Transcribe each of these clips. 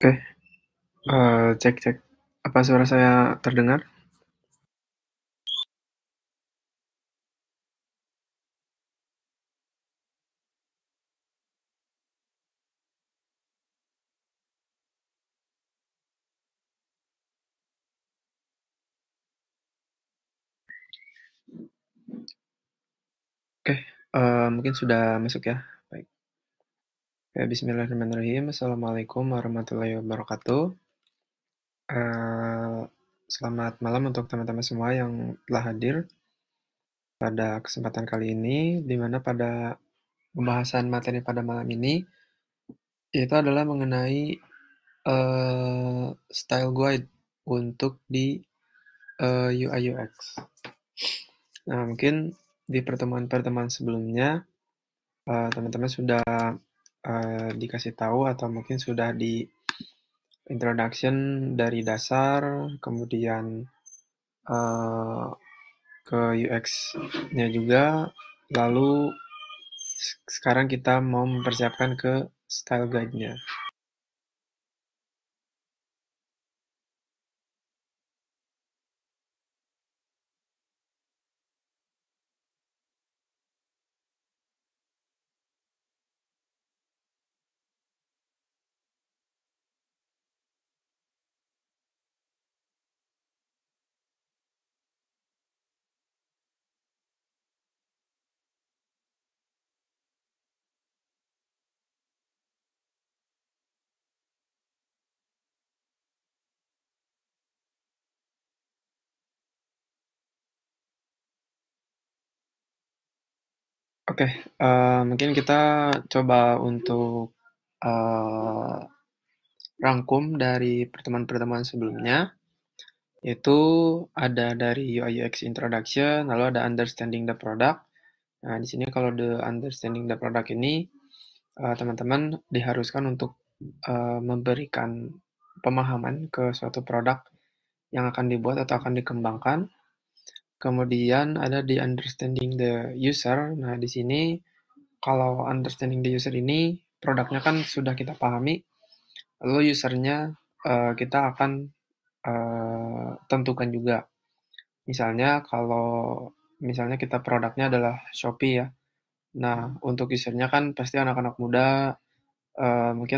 Oke, cek cek. Apa suara saya terdengar? Oke, mungkin sudah masuk ya? Baik. Oke, bismillahirrahmanirrahim. Assalamualaikum warahmatullahi wabarakatuh. Eee, Selamat malam untuk teman-teman semua yang telah hadir pada kesempatan kali ini, di mana pada pembahasan materi pada malam ini, itu adalah mengenai, style guide untuk di, UI UX. Nah, mungkin di pertemuan-pertemuan sebelumnya, teman-teman sudah dikasih tahu atau mungkin sudah di introduction dari dasar, kemudian uh, ke UX-nya juga, lalu sekarang kita mau mempersiapkan ke style guide-nya. Oke, mungkin kita coba untuk uh, rangkum dari pertemuan-pertemuan sebelumnya, yaitu ada dari UI UX Introduction, lalu ada Understanding the Product. Nah, di sini kalau the Understanding the Product ini, teman-teman diharuskan untuk memberikan pemahaman ke suatu produk yang akan dibuat atau akan dikembangkan. Kemudian ada di Understanding the User. Nah, di sini kalau Understanding the User ini, produknya kan sudah kita pahami, lalu usernya kita akan tentukan juga. Misalnya kalau misalnya kita produknya adalah Shopee ya. Nah, untuk usernya kan pasti anak-anak muda, mungkin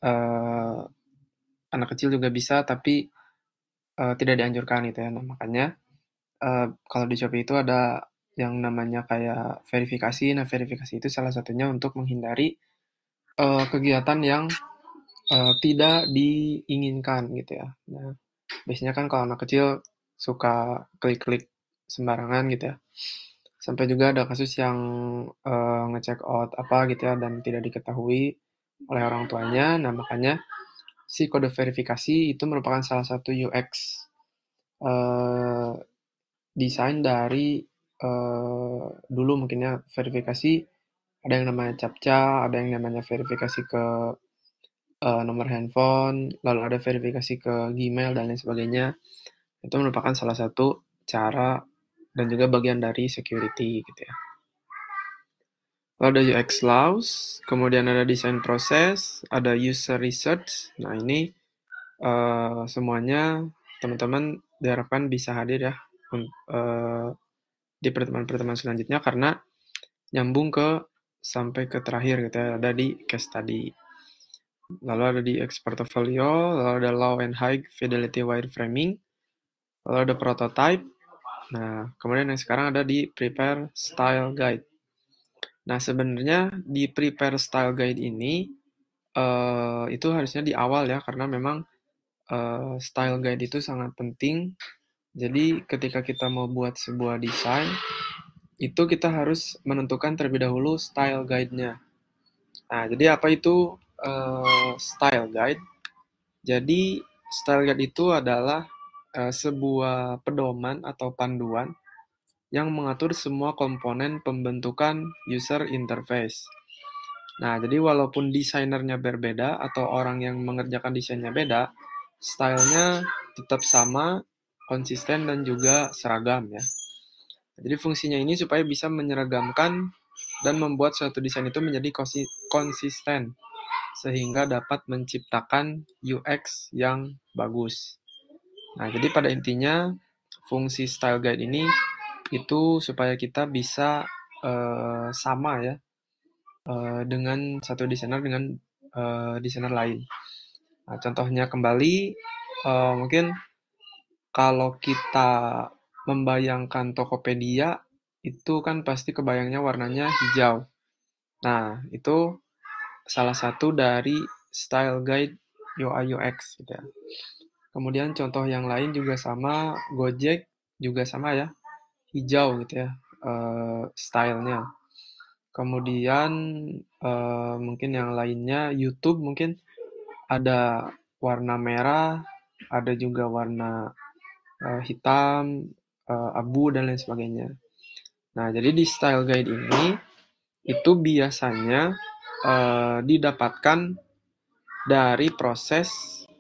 anak kecil juga bisa, tapi tidak dianjurkan gitu ya. Nah, makanya kalau di Shopee itu ada yang namanya kayak verifikasi. Nah, verifikasi itu salah satunya untuk menghindari kegiatan yang tidak diinginkan gitu ya. Nah, biasanya kan kalau anak kecil suka klik-klik sembarangan gitu ya. Sampai juga ada kasus yang ngecek out apa gitu ya dan tidak diketahui oleh orang tuanya. Nah, makanya si kode verifikasi itu merupakan salah satu UX desain dari dulu mungkin ya verifikasi ada yang namanya CAPTCA, ada yang namanya verifikasi ke nomor handphone, lalu ada verifikasi ke Gmail dan lain sebagainya. Itu merupakan salah satu cara dan juga bagian dari security gitu ya. Lalu ada UX laws, kemudian ada design proses, ada user research. Nah, ini semuanya teman-teman diharapkan bisa hadir ya di pertemuan-pertemuan selanjutnya karena nyambung ke sampai ke terakhir gitu ya, ada di case study. Lalu ada di X portfolio, lalu ada low and high fidelity wireframing, lalu ada prototype. Nah, kemudian yang sekarang ada di prepare style guide. Nah, sebenarnya di prepare style guide ini itu harusnya di awal ya, karena memang style guide itu sangat penting. Jadi ketika kita mau buat sebuah desain, itu kita harus menentukan terlebih dahulu style guide-nya. Nah, jadi apa itu style guide? Jadi style guide itu adalah sebuah pedoman atau panduan yang mengatur semua komponen pembentukan user interface. Nah, jadi walaupun desainernya berbeda atau orang yang mengerjakan desainnya beda, stylenya tetap sama, konsisten, dan juga seragam ya. Jadi fungsinya ini supaya bisa menyeragamkan dan membuat suatu desain itu menjadi konsisten sehingga dapat menciptakan UX yang bagus. Nah, jadi pada intinya fungsi style guide ini itu supaya kita bisa sama ya dengan satu desainer dengan desainer lain. Nah, contohnya kembali mungkin kalau kita membayangkan Tokopedia itu kan pasti kebayangnya warnanya hijau. Nah, itu salah satu dari style guide UI UX gitu ya. Kemudian contoh yang lain juga sama, Gojek juga sama ya, hijau gitu ya stylenya. Kemudian mungkin yang lainnya YouTube mungkin ada warna merah, ada juga warna hitam, abu dan lain sebagainya. Nah, jadi di style guide ini itu biasanya didapatkan dari proses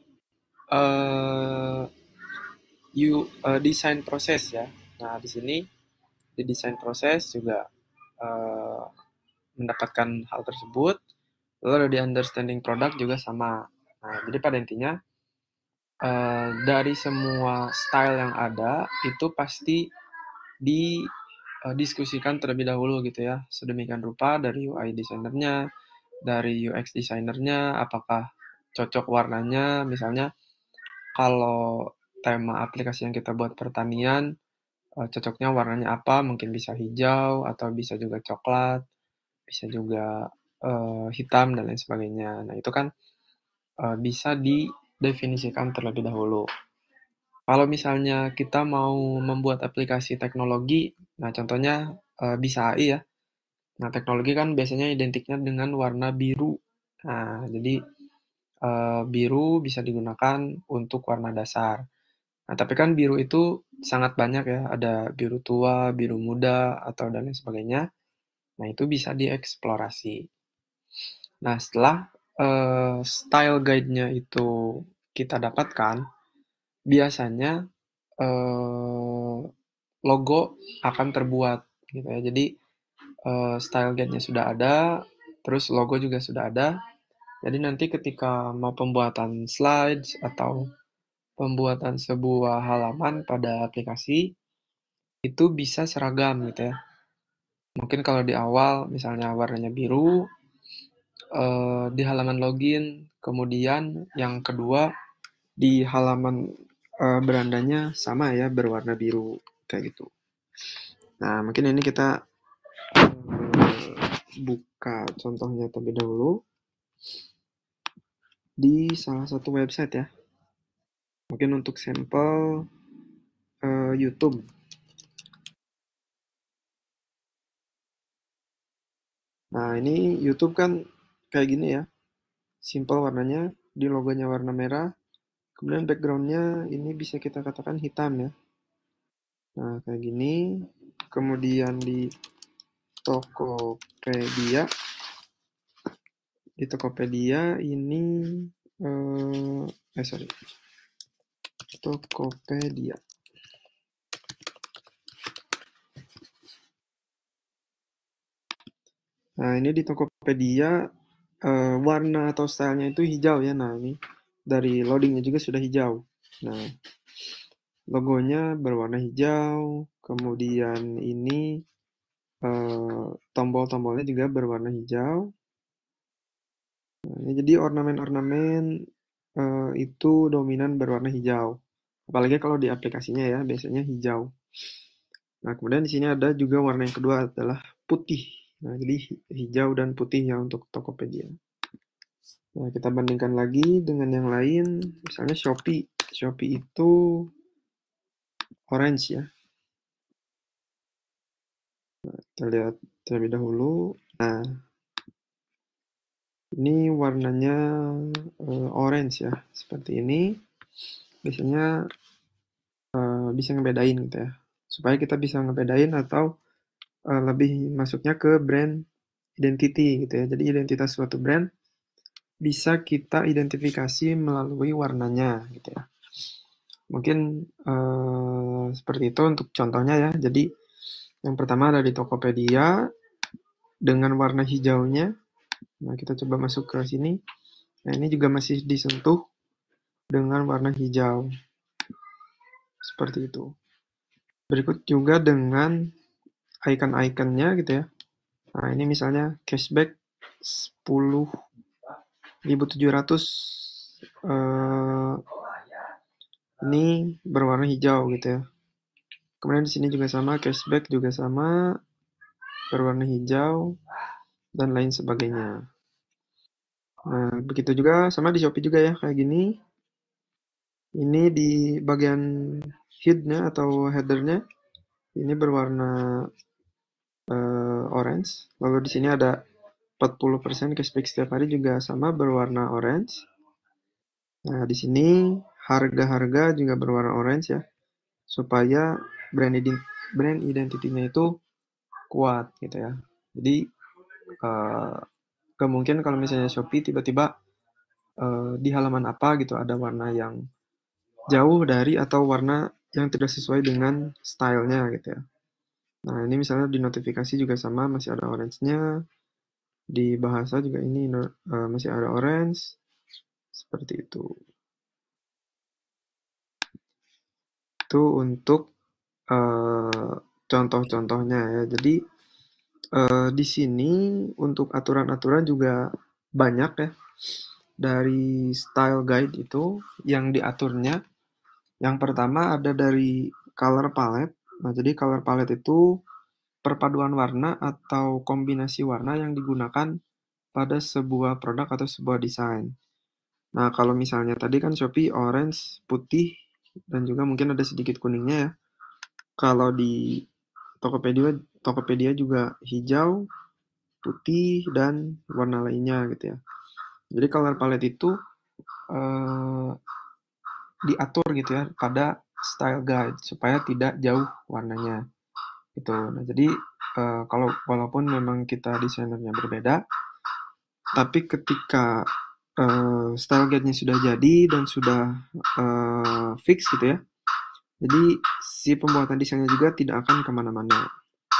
desain proses ya. Nah, di sini di desain proses juga mendapatkan hal tersebut. Lalu di understanding product juga sama. Nah, jadi pada intinya dari semua style yang ada itu pasti didiskusikan terlebih dahulu gitu ya. Sedemikian rupa dari UI desainernya, dari UX desainernya, apakah cocok warnanya, misalnya kalau tema aplikasi yang kita buat pertanian, cocoknya warnanya apa, mungkin bisa hijau, atau bisa juga coklat, bisa juga hitam, dan lain sebagainya. Nah, itu kan bisa didefinisikan terlebih dahulu. Kalau misalnya kita mau membuat aplikasi teknologi, nah contohnya bisa AI ya. Nah, teknologi kan biasanya identiknya dengan warna biru. Nah, jadi biru bisa digunakan untuk warna dasar. Nah, tapi kan biru itu sangat banyak ya, ada biru tua, biru muda, atau dan lain sebagainya. Nah, itu bisa dieksplorasi. Nah, setelah style guide-nya itu kita dapatkan, biasanya logo akan terbuat gitu ya. Jadi style guide-nya sudah ada, terus logo juga sudah ada. Jadi nanti ketika mau pembuatan slides atau pembuatan sebuah halaman pada aplikasi itu bisa seragam gitu ya. Mungkin kalau di awal misalnya warnanya biru di halaman login, kemudian yang kedua di halaman berandanya sama ya berwarna biru kayak gitu. Nah, mungkin ini kita buka contohnya terlebih dahulu di salah satu website ya. Mungkin untuk sampel YouTube. Nah, ini YouTube kan kayak gini ya. Simple warnanya, di logonya warna merah. Kemudian backgroundnya ini bisa kita katakan hitam ya. Nah, kayak gini. Kemudian di Tokopedia. Di Tokopedia ini Tokopedia. Nah, ini di Tokopedia warna atau stylenya itu hijau ya. Nah, ini dari loadingnya juga sudah hijau. Nah, logonya berwarna hijau. Kemudian ini tombol-tombolnya juga berwarna hijau. Nah, jadi ornamen-ornamen itu dominan berwarna hijau. Apalagi kalau di aplikasinya ya, biasanya hijau. Nah, kemudian di sini ada juga warna yang kedua adalah putih. Nah, jadi hijau dan putih ya untuk Tokopedia. Nah, kita bandingkan lagi dengan yang lain, misalnya Shopee. Shopee itu orange ya. Nah, kita lihat terlebih dahulu. Nah, ini warnanya orange ya, seperti ini. Biasanya bisa ngebedain gitu ya. Supaya kita bisa ngebedain atau lebih masuknya ke brand identity gitu ya. Jadi identitas suatu brand bisa kita identifikasi melalui warnanya gitu ya. Mungkin seperti itu untuk contohnya ya. Jadi yang pertama ada di Tokopedia dengan warna hijaunya. Nah, kita coba masuk ke sini. Nah, ini juga masih disentuh dengan warna hijau. Seperti itu. Berikut juga dengan icon-iconnya gitu ya. Nah, ini misalnya cashback 10.700 ini berwarna hijau gitu ya. Kemudian di sini juga sama, cashback juga sama, berwarna hijau, dan lain sebagainya. Nah, begitu juga sama di Shopee juga ya, kayak gini. Ini di bagian head-nya atau header-nya, ini berwarna orange. Lalu di sini ada 40% cashback setiap hari juga sama berwarna orange. Nah, di sini harga-harga juga berwarna orange ya, supaya brand identity-nya itu kuat gitu ya. Jadi kemungkinan kalau misalnya Shopee tiba-tiba di halaman apa gitu ada warna yang jauh dari atau warna yang tidak sesuai dengan stylenya gitu ya. Nah, ini misalnya di notifikasi juga sama, masih ada orange-nya. Di bahasa juga ini masih ada orange. Seperti itu. Itu untuk contoh-contohnya ya. Jadi di sini untuk aturan-aturan juga banyak ya. Dari style guide itu yang diaturnya. Yang pertama ada dari color palette. Nah, jadi color palette itu perpaduan warna atau kombinasi warna yang digunakan pada sebuah produk atau sebuah desain. Nah, kalau misalnya tadi kan Shopee orange, putih, dan juga mungkin ada sedikit kuningnya ya. Kalau di Tokopedia, Tokopedia juga hijau, putih, dan warna lainnya gitu ya. Jadi color palette itu diatur gitu ya pada style guide supaya tidak jauh warnanya gitu. Nah, jadi kalau walaupun memang kita desainernya berbeda, tapi ketika style guide-nya sudah jadi dan sudah fix gitu ya, jadi si pembuatan desainnya juga tidak akan kemana-mana.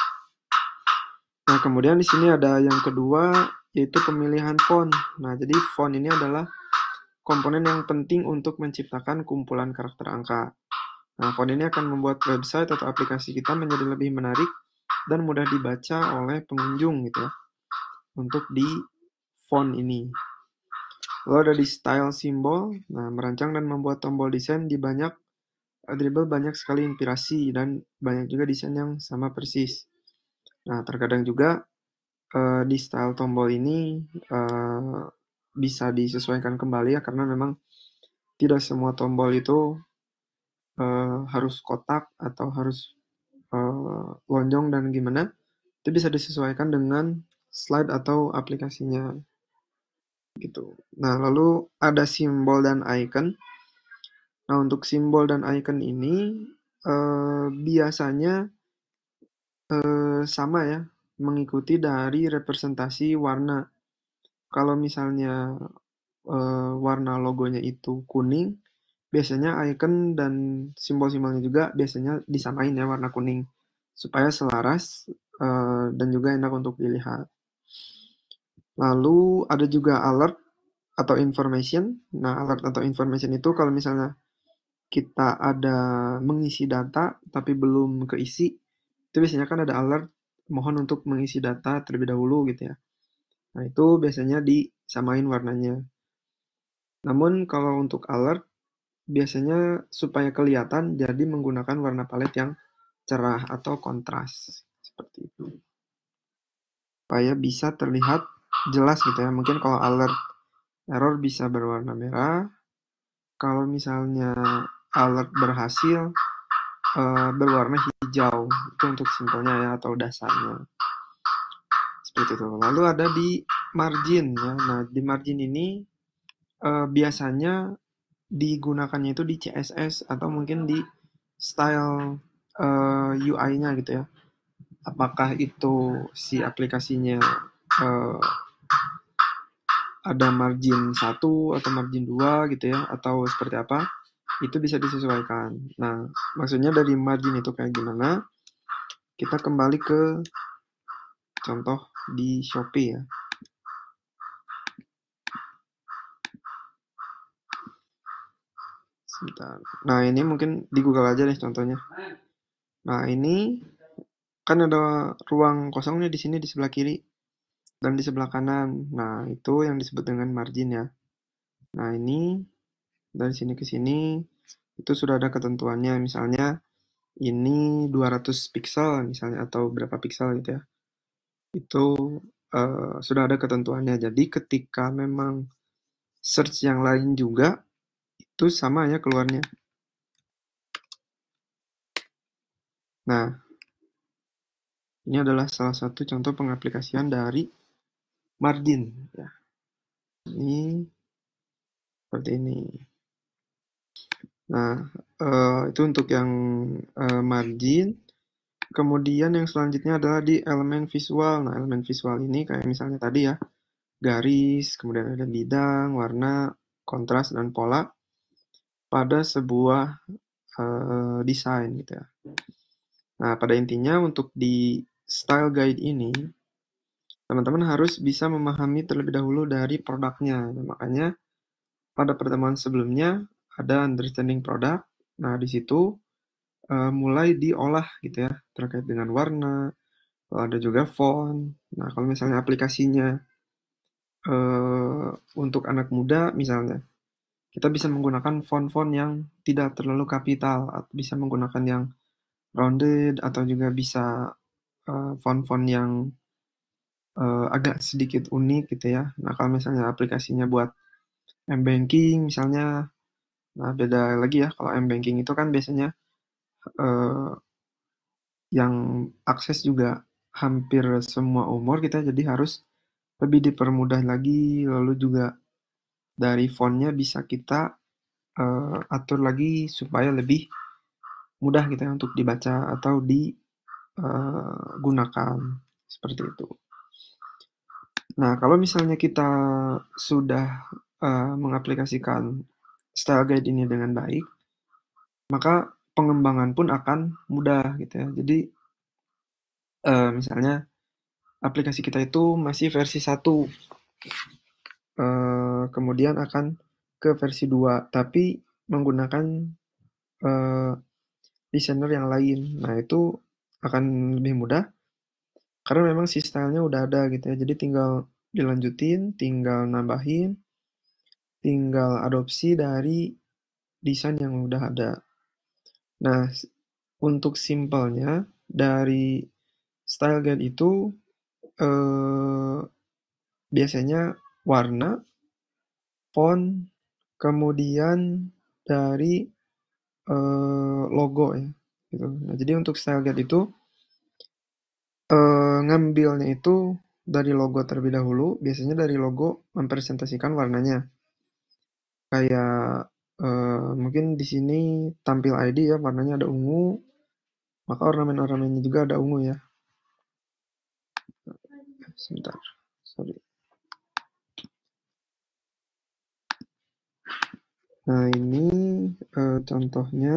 Nah, kemudian di sini ada yang kedua, yaitu pemilihan font. Nah, jadi font ini adalah komponen yang penting untuk menciptakan kumpulan karakter angka. Nah, font ini akan membuat website atau aplikasi kita menjadi lebih menarik dan mudah dibaca oleh pengunjung gitu ya, untuk di font ini. Lalu ada di style simbol. Nah, merancang dan membuat tombol desain di banyak dribble banyak sekali inspirasi dan banyak juga desain yang sama persis. Nah, terkadang juga di style tombol ini bisa disesuaikan kembali ya, karena memang tidak semua tombol itu harus kotak atau harus lonjong dan gimana. Itu bisa disesuaikan dengan slide atau aplikasinya gitu. Nah, lalu ada simbol dan icon. Nah, untuk simbol dan icon ini biasanya sama ya, mengikuti dari representasi warna. Kalau misalnya warna logonya itu kuning, biasanya icon dan simbol-simbolnya juga biasanya disamain ya warna kuning, supaya selaras dan juga enak untuk dilihat. Lalu ada juga alert atau information. Nah, alert atau information itu kalau misalnya kita ada mengisi data tapi belum keisi, itu biasanya kan ada alert, mohon untuk mengisi data terlebih dahulu gitu ya. Nah, itu biasanya disamain warnanya. Namun kalau untuk alert, biasanya supaya kelihatan jadi menggunakan warna palet yang cerah atau kontras. Seperti itu. Supaya bisa terlihat jelas gitu ya. Mungkin kalau alert error bisa berwarna merah. Kalau misalnya alert berhasil, berwarna hijau. Itu untuk simpelnya ya, atau dasarnya. Seperti itu. Lalu ada di margin ya. Nah, di margin ini biasanya digunakannya itu di CSS atau mungkin di style UI-nya gitu ya. Apakah itu si aplikasinya ada margin 1 atau margin 2 gitu ya, atau seperti apa, itu bisa disesuaikan. Nah, maksudnya dari margin itu kayak gimana, kita kembali ke contoh di Shopee ya. Sebentar. Nah, ini mungkin di Google aja deh contohnya. Nah, ini kan ada ruang kosong nih di sini di sebelah kiri dan di sebelah kanan. Nah, itu yang disebut dengan margin ya. Nah, ini dari sini ke sini itu sudah ada ketentuannya. Misalnya ini 200 piksel misalnya atau berapa piksel gitu ya. Itu sudah ada ketentuannya. Jadi ketika memang search yang lain juga itu sama ya keluarnya. Nah, ini adalah salah satu contoh pengaplikasian dari margin ya. Ini seperti ini. Nah, itu untuk yang margin. Kemudian yang selanjutnya adalah di elemen visual. Nah, elemen visual ini kayak misalnya tadi ya, garis, kemudian ada bidang, warna, kontras, dan pola pada sebuah desain gitu ya. Nah, pada intinya untuk di style guide ini, teman-teman harus bisa memahami terlebih dahulu dari produknya. Nah, makanya pada pertemuan sebelumnya ada understanding product. Nah, di situ mulai diolah gitu ya, terkait dengan warna, ada juga font. Nah, kalau misalnya aplikasinya untuk anak muda misalnya, kita bisa menggunakan font-font yang tidak terlalu kapital, atau bisa menggunakan yang rounded, atau juga bisa font-font yang agak sedikit unik gitu ya. Nah, kalau misalnya aplikasinya buat m-banking misalnya, nah beda lagi ya. Kalau m-banking itu kan biasanya eh, yang akses juga hampir semua umur kita, jadi harus lebih dipermudah lagi. Lalu juga dari fontnya bisa kita atur lagi supaya lebih mudah gitu ya untuk dibaca atau digunakan seperti itu. Nah, kalau misalnya kita sudah mengaplikasikan style guide ini dengan baik, maka pengembangan pun akan mudah gitu ya. Jadi misalnya aplikasi kita itu masih versi 1, kemudian akan ke versi 2, tapi menggunakan eh, desainer yang lain. Nah, itu akan lebih mudah karena memang si stylenya udah ada gitu ya. Jadi tinggal dilanjutin, tinggal nambahin, tinggal adopsi dari desain yang udah ada. Nah, untuk simpelnya dari style guide itu eh, biasanya warna, font, kemudian dari logo ya gitu. Nah, jadi untuk style guide itu ngambilnya itu dari logo terlebih dahulu, biasanya dari logo mempresentasikan warnanya. Kayak mungkin di sini tampil ID ya, warnanya ada ungu, maka ornamen-ornamennya juga ada ungu ya. Sebentar, sorry. Nah, ini contohnya.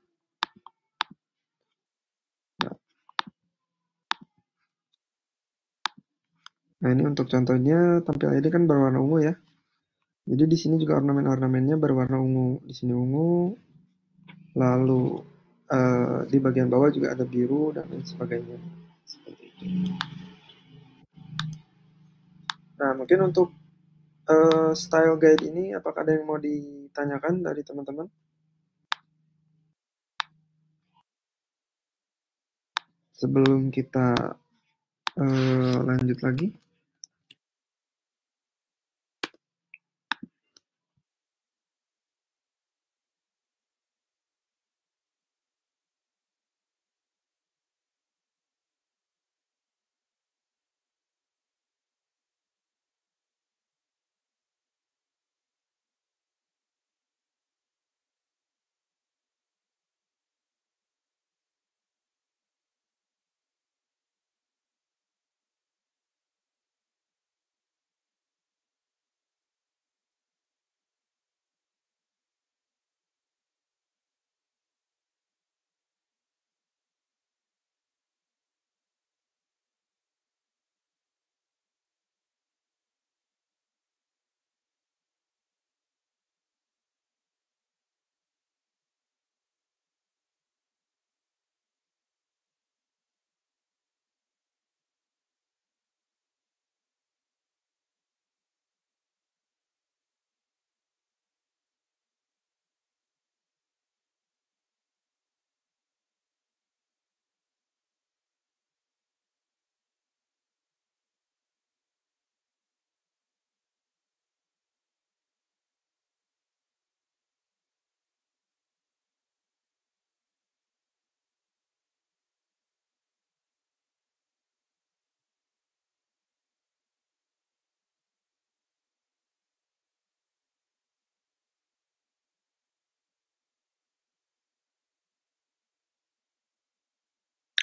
Nah, ini untuk contohnya tampil ID kan berwarna ungu ya. Jadi di sini juga ornamen-ornamennya berwarna ungu. Di sini ungu, lalu di bagian bawah juga ada biru dan lain sebagainya. Seperti itu. Nah, mungkin untuk style guide ini, apakah ada yang mau ditanyakan dari teman-teman? Sebelum kita lanjut lagi.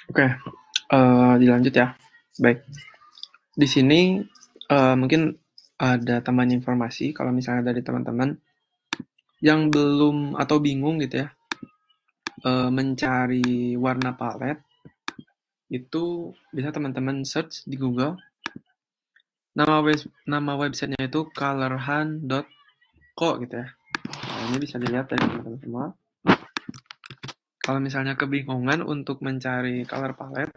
Oke, dilanjut ya. Baik, di sini mungkin ada tambahan informasi kalau misalnya dari teman-teman yang belum atau bingung gitu ya, mencari warna palet, itu bisa teman-teman search di Google. Nama websitenya itu colorhunt.co gitu ya. Nah, ini bisa dilihat dari teman-teman semua. Kalau misalnya kebingungan untuk mencari color palette,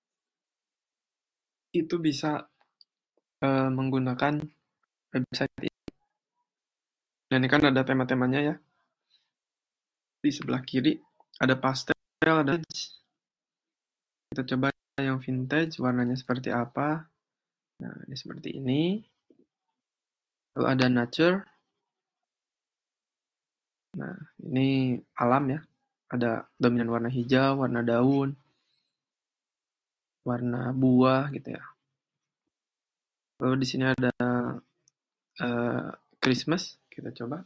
itu bisa menggunakan website ini. Nah, ini kan ada tema-temanya ya. Di sebelah kiri ada pastel, ada vintage. Kita coba yang vintage, warnanya seperti apa. Nah, ini seperti ini. Lalu ada nature. Nah, ini alam ya. Ada dominan warna hijau, warna daun, warna buah gitu ya. Lalu di sini ada Christmas. Kita coba.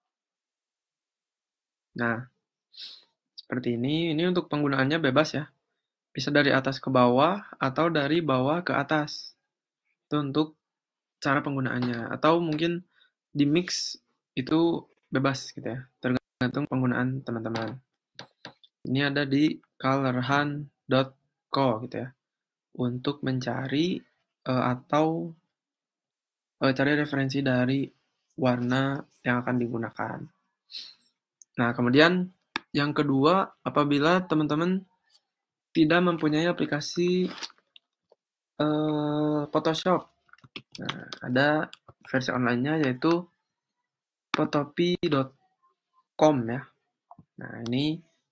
Nah, seperti ini. Ini untuk penggunaannya bebas ya. Bisa dari atas ke bawah atau dari bawah ke atas. Itu untuk cara penggunaannya. Atau mungkin di mix itu bebas gitu ya. Tergantung penggunaan teman-teman. Ini ada di colorhunt.co gitu ya. Untuk mencari atau cari referensi dari warna yang akan digunakan. Nah, kemudian yang kedua, apabila teman-teman tidak mempunyai aplikasi Photoshop. Nah, ada versi online-nya yaitu photopea.com ya. Nah, ini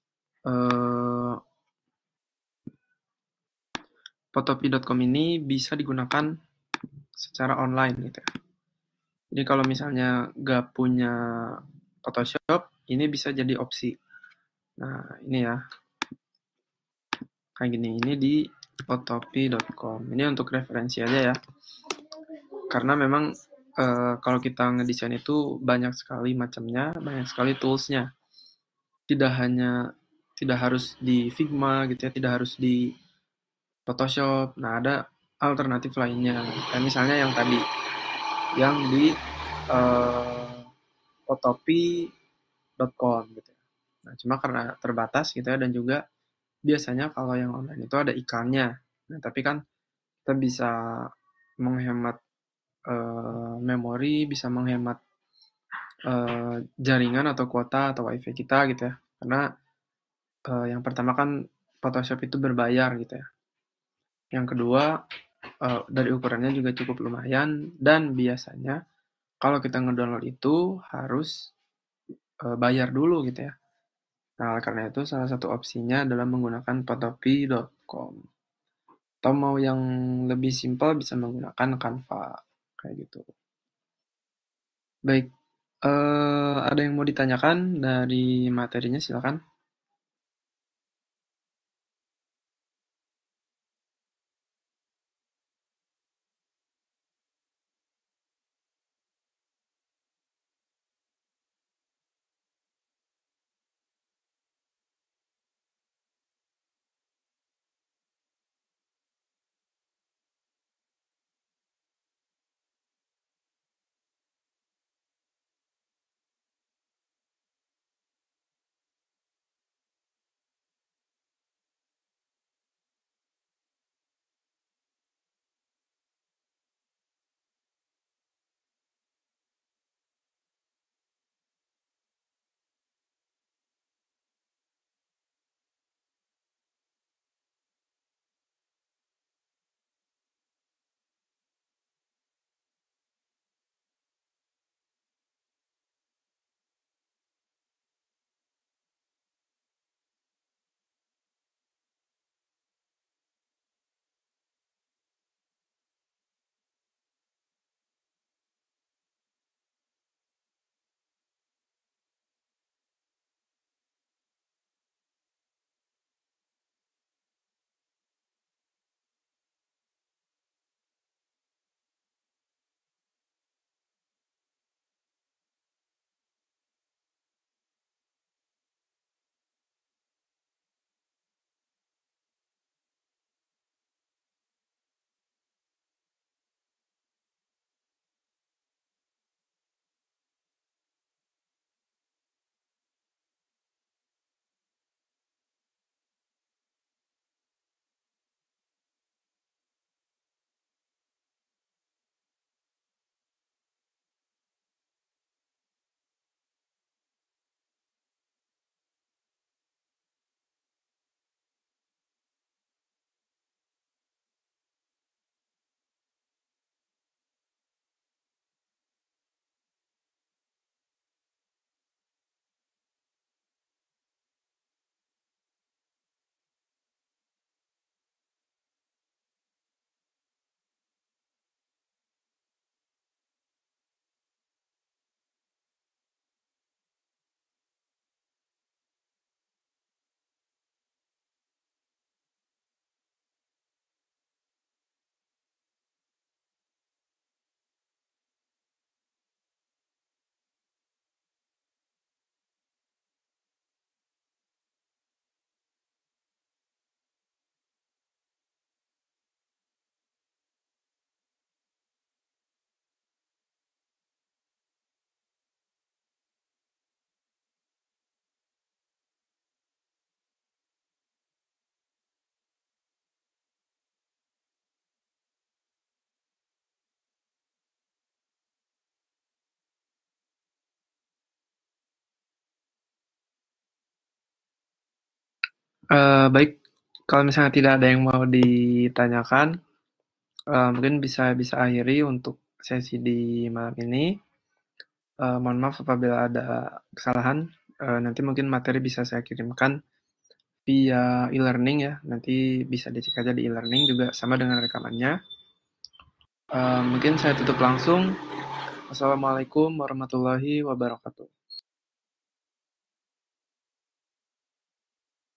photopea.com ini bisa digunakan secara online gitu ya. Jadi kalau misalnya nggak punya Photoshop, ini bisa jadi opsi. Nah, ini ya. Kayak gini, ini di photopea.com. Ini untuk referensi aja ya. Karena memang kalau kita ngedesain itu banyak sekali macamnya, banyak sekali toolsnya. Tidak harus di Figma gitu ya, tidak harus di Photoshop. Nah, ada alternatif lainnya. Kayak misalnya yang tadi, yang di photopea.com gitu ya. Nah, cuma karena terbatas gitu ya, dan juga biasanya kalau yang online itu ada iklannya. Nah, tapi kan kita bisa menghemat memori, bisa menghemat jaringan atau kuota atau wifi kita gitu ya. Karena yang pertama kan Photoshop itu berbayar gitu ya. Yang kedua, dari ukurannya juga cukup lumayan, dan biasanya kalau kita ngedownload itu harus bayar dulu gitu ya. Nah, karena itu salah satu opsinya adalah menggunakan photopea.com. Atau mau yang lebih simpel bisa menggunakan Canva kayak gitu. Baik, ada yang mau ditanyakan dari materinya, silakan. Baik, kalau misalnya tidak ada yang mau ditanyakan, mungkin bisa bisa akhiri untuk sesi di malam ini. Mohon maaf apabila ada kesalahan, nanti mungkin materi bisa saya kirimkan via e-learning ya, nanti bisa dicek aja di e-learning juga sama dengan rekamannya. Mungkin saya tutup langsung. Wassalamualaikum warahmatullahi wabarakatuh.